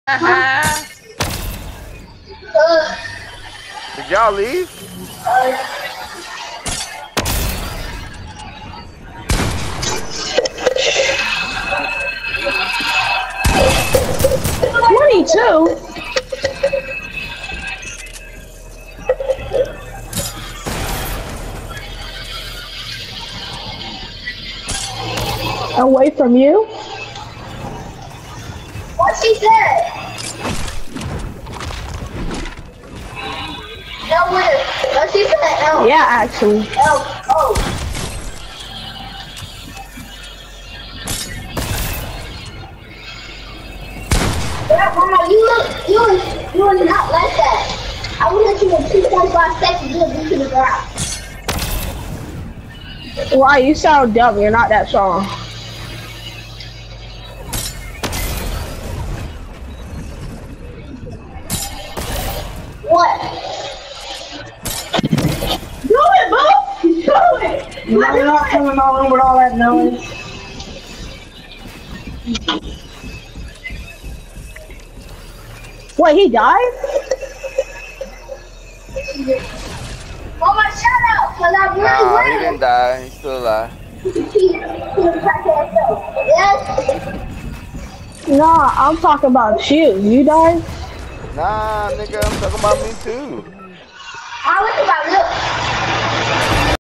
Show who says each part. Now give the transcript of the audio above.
Speaker 1: Did y'all leave?
Speaker 2: Uh,
Speaker 3: 22? Away from you?
Speaker 2: what she said? No, wait. No, she said L.
Speaker 3: Yeah, actually.
Speaker 2: L. Oh. Yeah, Mama, you are not like that. I will let you in 2.5 seconds to get to the ground.
Speaker 3: Why, you sound dumb. You're not that strong.
Speaker 2: What? Do it, boo! Do it!
Speaker 4: No, you're not coming my room with all that noise.
Speaker 3: Wait, he died?
Speaker 2: Mama, shut up, cause I'm really
Speaker 1: Nah, he
Speaker 2: winning.
Speaker 1: didn't die. He's still alive.
Speaker 2: Yes.
Speaker 3: Nah, I'm talking about you. You died?
Speaker 1: Nah, nigga, I'm talking about me too.
Speaker 2: I was